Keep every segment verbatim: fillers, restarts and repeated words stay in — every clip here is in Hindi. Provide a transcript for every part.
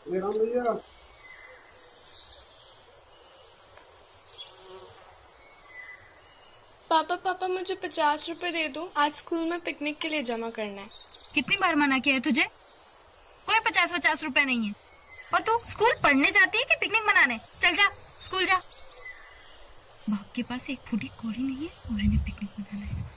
ये राम भैया। पापा पापा मुझे पचास रुपए दे दो, आज स्कूल में पिकनिक के लिए जमा करना है। कितनी बार मना किया है तुझे? कोई पचास पचास रुपए नहीं है। और तू स्कूल पढ़ने जाती है कि पिकनिक मनाने? चल जा, स्कूल जा। बाप के पास एक फूटी कौड़ी नहीं है और इन्हें पिकनिक मनाना है।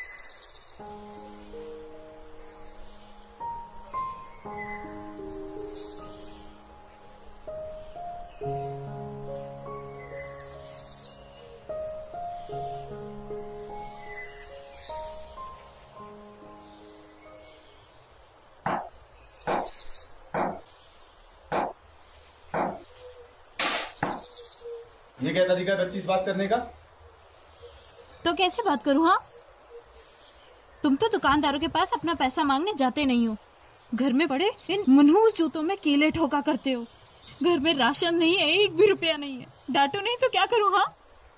ये क्या तरीका है बच्ची से बात करने का? तो कैसे बात करूं? हाँ, तुम तो दुकानदारों के पास अपना पैसा मांगने जाते नहीं हो। घर में पड़े इन मनहूस जूतों में कीले ठोका करते हो। घर में राशन नहीं है, एक भी रुपया नहीं है। डांटो नहीं तो क्या करूं? हाँ,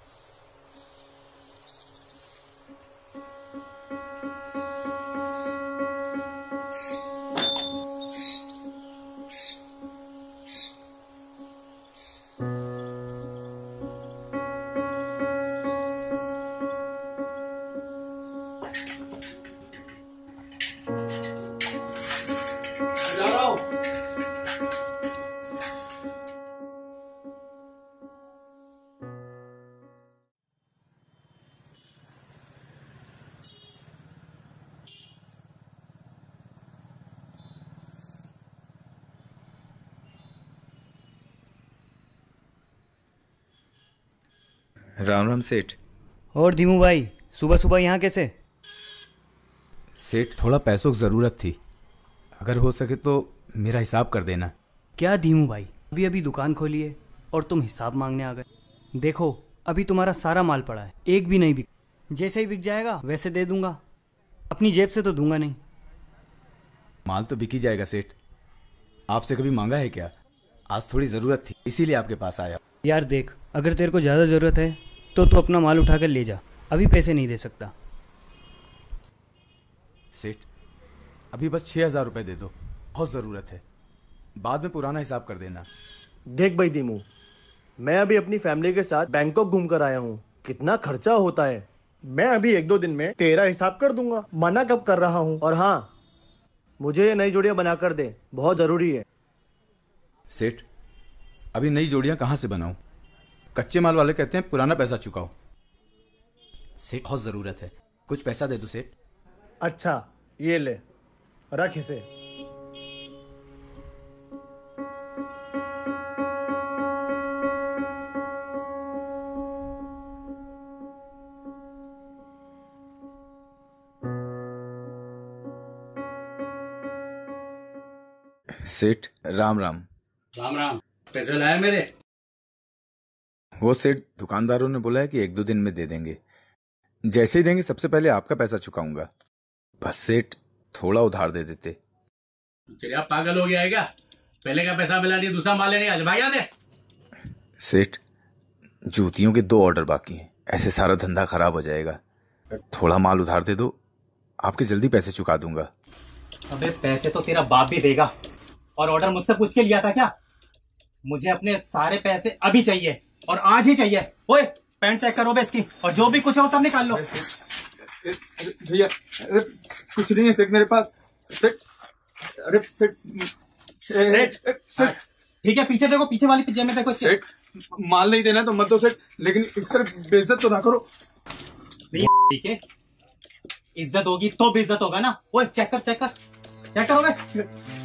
जा रहा हूँ। राम राम सेठ। और धीमू भाई, सुबह सुबह यहाँ कैसे? सेठ, थोड़ा पैसों की ज़रूरत थी, अगर हो सके तो मेरा हिसाब कर देना। क्या धीमू भाई, अभी अभी दुकान खोली है और तुम हिसाब मांगने आ गए? देखो, अभी तुम्हारा सारा माल पड़ा है, एक भी नहीं बिक। जैसे ही बिक जाएगा वैसे दे दूंगा, अपनी जेब से तो दूंगा नहीं। माल तो बिक ही जाएगा सेठ, आपसे कभी मांगा है क्या? आज थोड़ी ज़रूरत थी इसीलिए आपके पास आया। यार देख, अगर तेरे को ज़्यादा ज़रूरत है तो तू अपना माल उठा कर ले जा, अभी पैसे नहीं दे सकता। सेठ, अभी बस छः हज़ार रुपये दे दो, बहुत ज़रूरत है, बाद में पुराना हिसाब कर देना। देख भाई दीमू, मैं अभी अपनी फैमिली के साथ बैंकॉक घूम कर आया हूँ। कितना खर्चा होता है। मैं अभी एक दो दिन में तेरा हिसाब कर दूंगा, मना कब कर रहा हूँ। और हाँ, मुझे ये नई जोड़ियां बना कर दे, बहुत जरूरी है। सेठ, अभी नई जोड़ियाँ कहाँ से बनाऊँ? कच्चे माल वाले कहते हैं पुराना पैसा चुकाओ। सेठ, बहुत ज़रूरत है, कुछ पैसा दे दो सेठ। अच्छा, ये ले, रख इसे। सेठ, राम राम। राम राम। पैसे लाए मेरे? वो सेठ, दुकानदारों ने बोला है कि एक दो दिन में दे देंगे, जैसे ही देंगे सबसे पहले आपका पैसा चुकाऊंगा। बस सेठ, थोड़ा उधार दे देते। तेरा पागल हो गया है क्या? पहले का पैसा मिला नहीं, दूसरा माल लेने आज भाग यहाँ दे। सेठ, जूतियों के दो ऑर्डर बाकी हैं, ऐसे सारा धंधा खराब हो जाएगा। थोड़ा माल उधार दे दो, आपके जल्दी पैसे चुका दूंगा। अबे पैसे तो तेरा बाप भी देगा, और ऑर्डर मुझसे पूछ के लिया था क्या? मुझे अपने सारे पैसे अभी चाहिए और आज ही चाहिए। ओए, पैंट चेक करो बे इसकी, और जो भी कुछ है वो सब निकाल लो। भैया, अरे कुछ नहीं है सेठ मेरे पास। सेठ, अरे सेठ, सेठ, सेठ, ठीक है, पीछे देखो, पीछे वाली पिज्जे में देखो। सेठ, माल नहीं देना तो मत दो सेठ, लेकिन इस तरह बेइज्जत तो ना करो। ठीक है, इज्जत होगी तो बेइज्जत होगा ना। ओए चेक कर, चेक कर, चेक करो बे।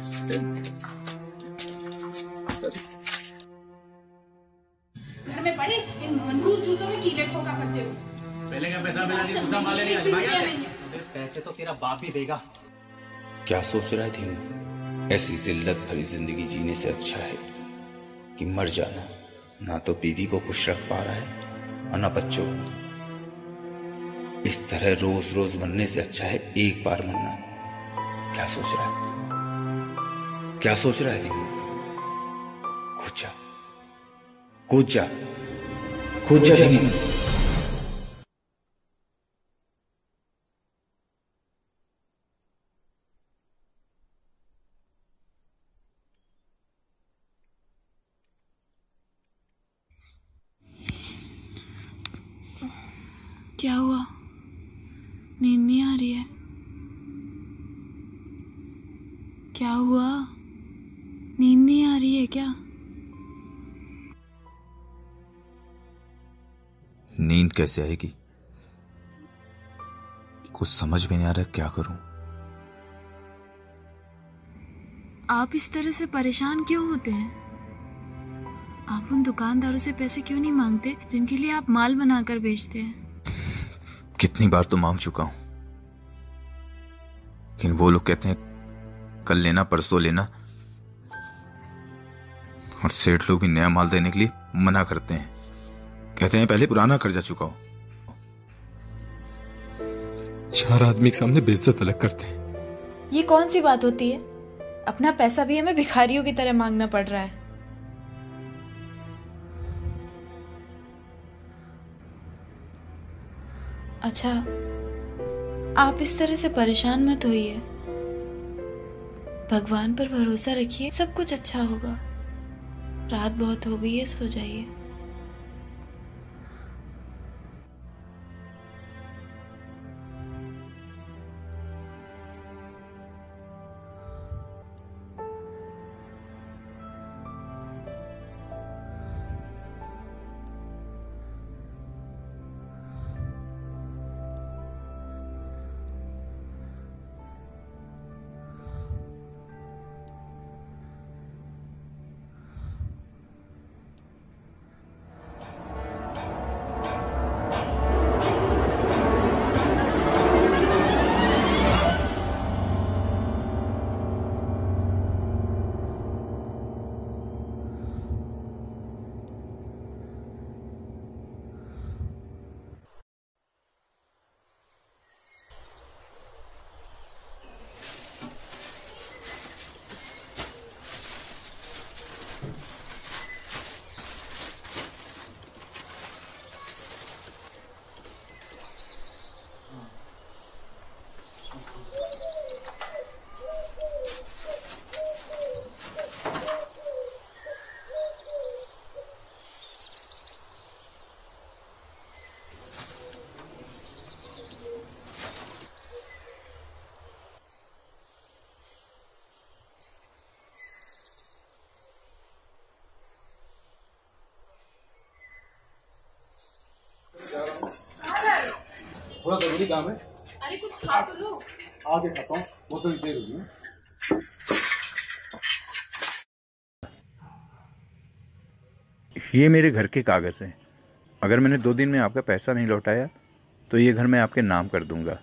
घर में पड़े इन मनहूस जूतों में कीले ठोका करते हो। पहले का पैसा मिला नहीं, दूसरा माल लेने आज भाग यहाँ दे। पैसे तो तेरा बाप भी देगा। क्या सोच रहा है धीमू? ऐसी जिल्लत भरी जिंदगी जीने से अच्छा है कि मर जाना। ना तो बीवी को खुश रख पा रहा है और ना बच्चों को। इस तरह रोज रोज मरने से अच्छा है एक बार मरना। क्या सोच रहा है? क्या सोच रहा है धीमू? कूद जा, कूद जा, कूद जा धीमू। क्या हुआ? नींद नहीं आ रही है? क्या हुआ? नींद नहीं आ रही है क्या? नींद कैसे आएगी? कुछ समझ में नहीं आ रहा क्या करूं। आप इस तरह से परेशान क्यों होते हैं? आप उन दुकानदारों से पैसे क्यों नहीं मांगते जिनके लिए आप माल बनाकर बेचते हैं? कितनी बार तो मांग चुका हूं, लेकिन वो लोग कहते हैं कल लेना, परसों लेना, और सेठ लोग भी नया माल देने के लिए मना करते हैं। कहते हैं पहले पुराना कर्जा चुकाओ। चार आदमी के सामने बेइज्जत अलग करते हैं। ये कौन सी बात होती है? अपना पैसा भी हमें भिखारियों की तरह मांगना पड़ रहा है। अच्छा, आप इस तरह से परेशान मत होइए, भगवान पर भरोसा रखिए, सब कुछ अच्छा होगा। रात बहुत हो गई है, सो जाइए। थोड़ा जरूरी काम है। अरे कुछ खा तो लो। आगे खाता हूँ, वो तो देर हुई है। ये मेरे घर के कागज हैं। अगर मैंने दो दिन में आपका पैसा नहीं लौटाया तो ये घर मैं आपके नाम कर दूंगा।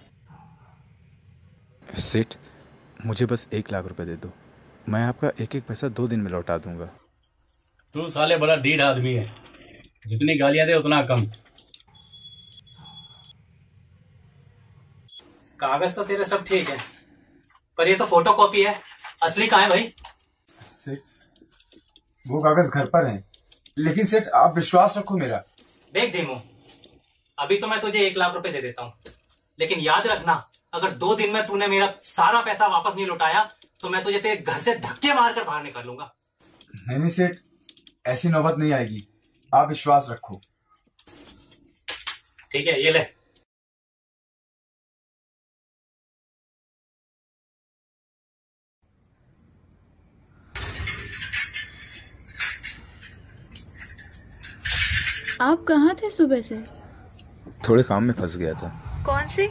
सेठ, मुझे बस एक लाख रुपए दे दो, मैं आपका एक एक पैसा दो दिन में लौटा दूंगा। तू साले बड़ा ढीठ आदमी है, जितनी गालियां दे उतना कम। कागज तो तेरे सब ठीक है, पर ये तो फोटो कॉपी है, असली कहाँ है भाई? सेठ, वो कागज घर पर है, लेकिन सेठ आप विश्वास रखो मेरा। देख धीमू, अभी तो मैं तुझे एक लाख रुपए दे देता हूँ, लेकिन याद रखना, अगर दो दिन में तूने मेरा सारा पैसा वापस नहीं लौटाया तो मैं तुझे तेरे घर से धक्के मारकर बाहर निकालूंगा। नहीं नहीं सेठ, ऐसी नौबत नहीं आएगी, आप विश्वास रखो। ठीक है, ये ले। आप कहाँ थे सुबह से? थोड़े काम में फंस गया था। कौन से?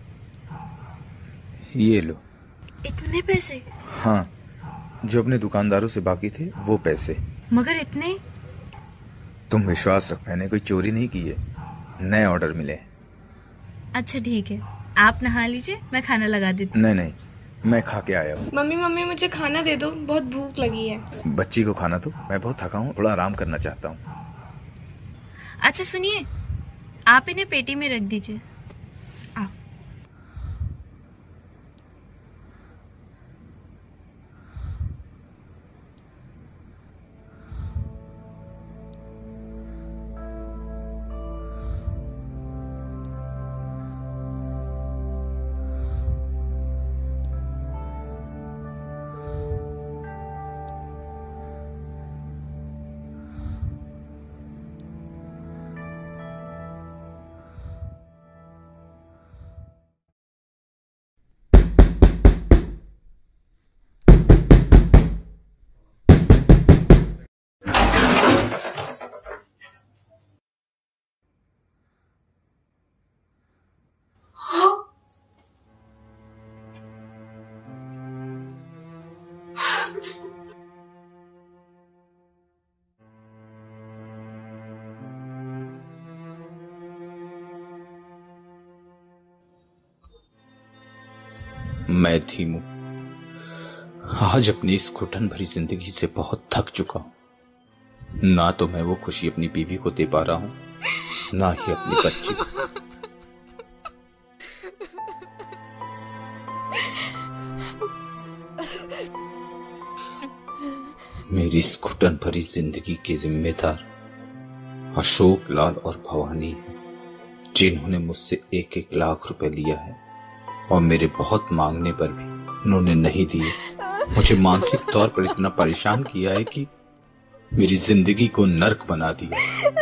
ये लो। इतने पैसे? हाँ, जो अपने दुकानदारों से बाकी थे वो पैसे। मगर इतने? तुम विश्वास रख, मैंने कोई चोरी नहीं की है, नए ऑर्डर मिले। अच्छा ठीक है, आप नहा लीजिए, मैं खाना लगा देती हूँ। नहीं नहीं, मैं खा के आया हूँ। मम्मी मम्मी मुझे खाना दे दो, बहुत भूख लगी है। बच्ची को खाना दो, मैं बहुत थका हूँ, थोड़ा आराम करना चाहता हूँ। अच्छा सुनिए, आप इन्हें पेटी में रख दीजिए। आप मैं धीमू आज अपनी इस घुटन भरी जिंदगी से बहुत थक चुका हूं। ना तो मैं वो खुशी अपनी बीवी को दे पा रहा हूं, ना ही अपनी बच्ची को। मेरी इस घुटन भरी जिंदगी के जिम्मेदार अशोक लाल और भवानी हैं, जिन्होंने मुझसे एक एक लाख रुपए लिया है और मेरे बहुत मांगने पर भी उन्होंने नहीं दिए। मुझे मानसिक तौर पर इतना परेशान किया है कि मेरी जिंदगी को नर्क बना दिया।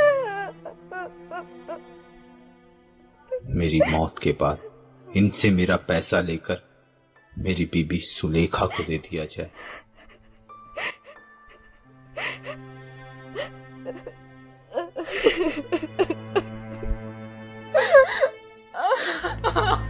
मेरी मौत के बाद इनसे मेरा पैसा लेकर मेरी बीबी सुलेखा को दे दिया जाए। Ah